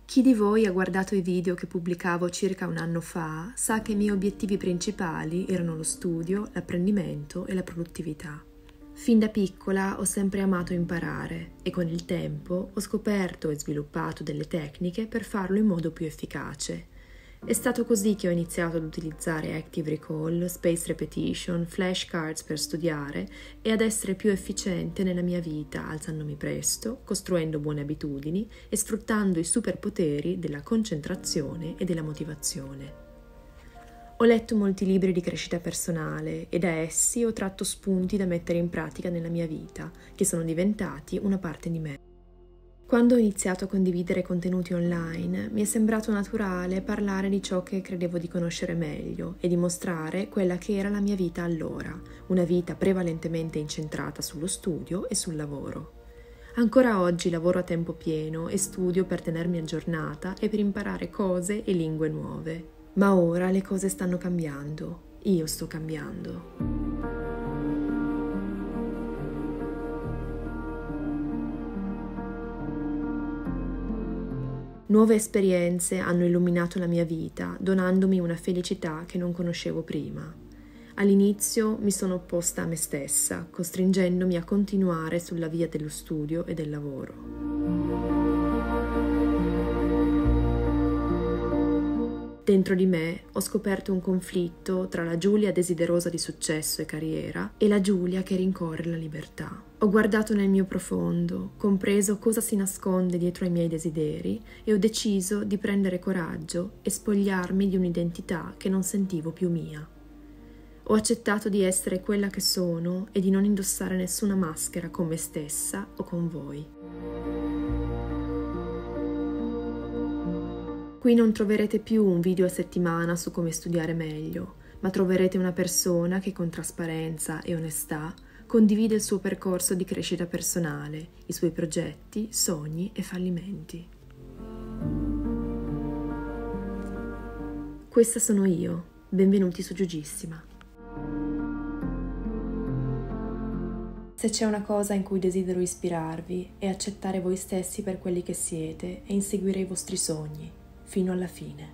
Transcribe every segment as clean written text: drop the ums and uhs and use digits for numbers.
Chi di voi ha guardato i video che pubblicavo circa un anno fa sa che i miei obiettivi principali erano lo studio, l'apprendimento e la produttività. Fin da piccola ho sempre amato imparare e con il tempo ho scoperto e sviluppato delle tecniche per farlo in modo più efficace. È stato così che ho iniziato ad utilizzare Active Recall, Spaced Repetition, flashcards per studiare e ad essere più efficiente nella mia vita, alzandomi presto, costruendo buone abitudini e sfruttando i superpoteri della concentrazione e della motivazione. Ho letto molti libri di crescita personale e da essi ho tratto spunti da mettere in pratica nella mia vita, che sono diventati una parte di me. Quando ho iniziato a condividere contenuti online, mi è sembrato naturale parlare di ciò che credevo di conoscere meglio e di mostrare quella che era la mia vita allora, una vita prevalentemente incentrata sullo studio e sul lavoro. Ancora oggi lavoro a tempo pieno e studio per tenermi aggiornata e per imparare cose e lingue nuove. Ma ora le cose stanno cambiando. Io sto cambiando. Nuove esperienze hanno illuminato la mia vita, donandomi una felicità che non conoscevo prima. All'inizio mi sono opposta a me stessa, costringendomi a continuare sulla via dello studio e del lavoro. Dentro di me ho scoperto un conflitto tra la Giulia desiderosa di successo e carriera e la Giulia che rincorre la libertà. Ho guardato nel mio profondo, compreso cosa si nasconde dietro ai miei desideri e ho deciso di prendere coraggio e spogliarmi di un'identità che non sentivo più mia. Ho accettato di essere quella che sono e di non indossare nessuna maschera con me stessa o con voi. Qui non troverete più un video a settimana su come studiare meglio, ma troverete una persona che con trasparenza e onestà condivide il suo percorso di crescita personale, i suoi progetti, sogni e fallimenti. Questa sono io, benvenuti su Giugissima. Se c'è una cosa in cui desidero ispirarvi è accettare voi stessi per quelli che siete e inseguire i vostri sogni, fino alla fine.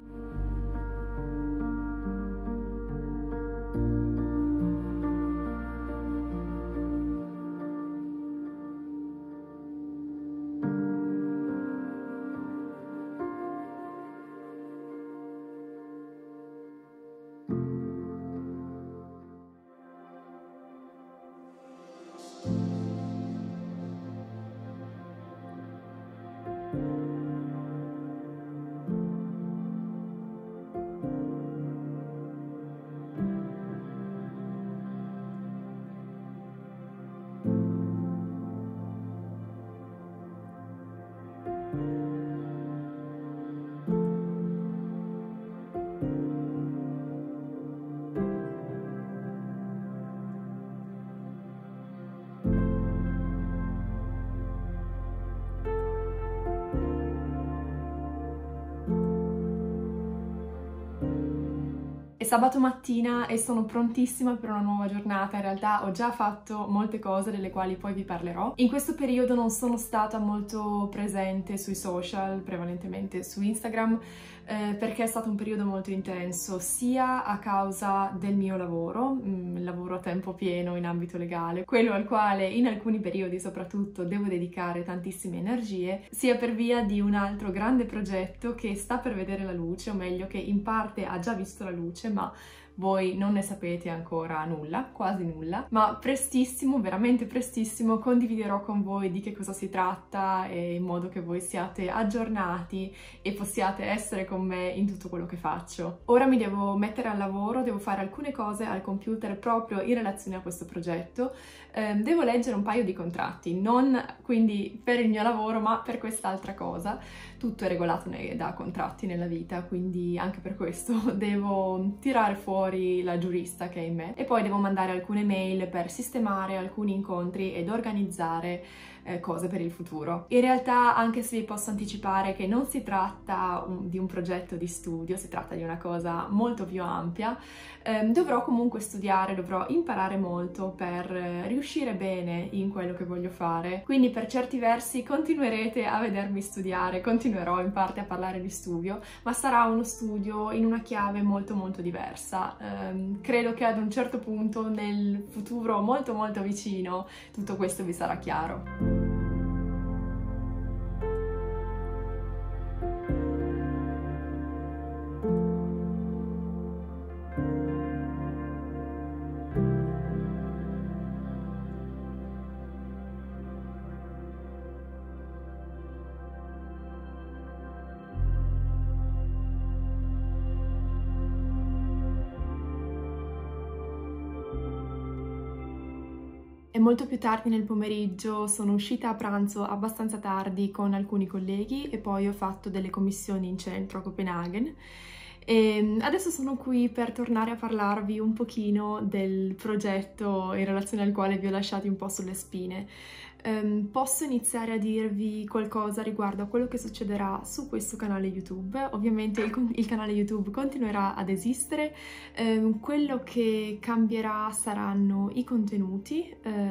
È sabato mattina e sono prontissima per una nuova giornata. In realtà ho già fatto molte cose delle quali poi vi parlerò. In questo periodo non sono stata molto presente sui social, prevalentemente su Instagram, perché è stato un periodo molto intenso, sia a causa del mio lavoro, lavoro a tempo pieno in ambito legale, quello al quale in alcuni periodi soprattutto devo dedicare tantissime energie, sia per via di un altro grande progetto che sta per vedere la luce, o meglio che in parte ha già visto la luce, ma voi non ne sapete ancora nulla, quasi nulla, ma prestissimo, veramente prestissimo, condividerò con voi di che cosa si tratta e in modo che voi siate aggiornati e possiate essere con me in tutto quello che faccio. Ora mi devo mettere al lavoro, devo fare alcune cose al computer proprio in relazione a questo progetto, devo leggere un paio di contratti, non quindi per il mio lavoro ma per quest'altra cosa. Tutto è regolato da contratti nella vita, quindi anche per questo devo tirare fuori la giurista che è in me e poi devo mandare alcune mail per sistemare alcuni incontri ed organizzare cose per il futuro. In realtà, anche se vi posso anticipare che non si tratta di un progetto di studio, si tratta di una cosa molto più ampia, dovrò comunque studiare, dovrò imparare molto per riuscire bene in quello che voglio fare. Quindi per certi versi continuerete a vedermi studiare, continuerò in parte a parlare di studio, ma sarà uno studio in una chiave molto molto diversa. Credo che ad un certo punto nel futuro molto molto vicino tutto questo vi sarà chiaro. E molto più tardi nel pomeriggio sono uscita a pranzo abbastanza tardi con alcuni colleghi e poi ho fatto delle commissioni in centro a Copenaghen. E adesso sono qui per tornare a parlarvi un pochino del progetto in relazione al quale vi ho lasciati un po' sulle spine. Posso iniziare a dirvi qualcosa riguardo a quello che succederà su questo canale YouTube. Ovviamente il canale YouTube continuerà ad esistere, quello che cambierà saranno i contenuti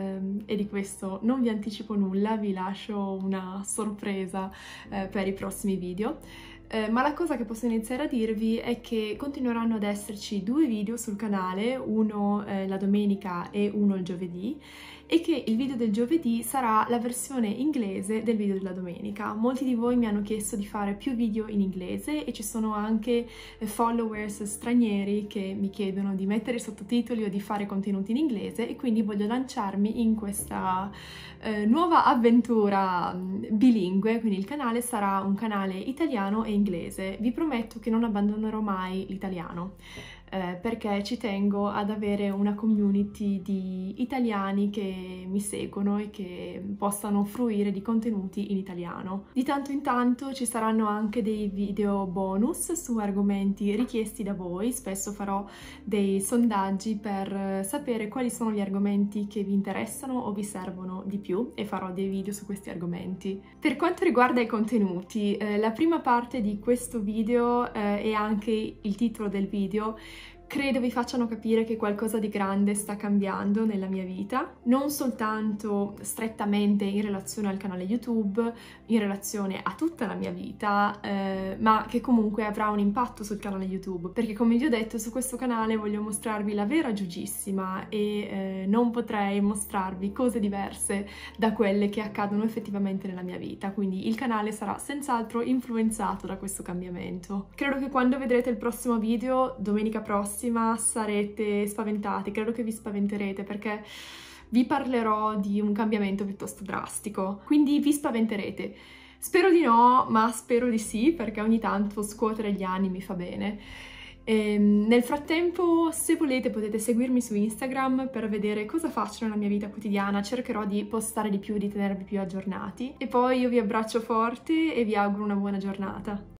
e di questo non vi anticipo nulla, vi lascio una sorpresa per i prossimi video. Ma la cosa che posso iniziare a dirvi è che continueranno ad esserci 2 video sul canale, uno la domenica e uno il giovedì, e che il video del giovedì sarà la versione inglese del video della domenica. Molti di voi mi hanno chiesto di fare più video in inglese e ci sono anche followers stranieri che mi chiedono di mettere i sottotitoli o di fare contenuti in inglese, e quindi voglio lanciarmi in questa nuova avventura bilingue. Quindi il canale sarà un canale italiano e inglese. Vi prometto che non abbandonerò mai l'italiano, perché ci tengo ad avere una community di italiani che mi seguono e che possano fruire di contenuti in italiano. Di tanto in tanto ci saranno anche dei video bonus su argomenti richiesti da voi. Spesso farò dei sondaggi per sapere quali sono gli argomenti che vi interessano o vi servono di più, e farò dei video su questi argomenti. Per quanto riguarda i contenuti, la prima parte di questo video e anche il titolo del video credo vi facciano capire che qualcosa di grande sta cambiando nella mia vita, non soltanto strettamente in relazione al canale YouTube, in relazione a tutta la mia vita, ma che comunque avrà un impatto sul canale YouTube, perché come vi ho detto su questo canale voglio mostrarvi la vera Giugissima e non potrei mostrarvi cose diverse da quelle che accadono effettivamente nella mia vita, quindi il canale sarà senz'altro influenzato da questo cambiamento. Credo che quando vedrete il prossimo video, domenica prossima, sarete spaventati, credo che vi spaventerete, perché vi parlerò di un cambiamento piuttosto drastico, quindi vi spaventerete. Spero di no, ma spero di sì, perché ogni tanto scuotere gli anni mi fa bene. Nel frattempo, se volete, potete seguirmi su Instagram per vedere cosa faccio nella mia vita quotidiana. Cercherò di postare di più, di tenervi più aggiornati. E poi io vi abbraccio forte e vi auguro una buona giornata.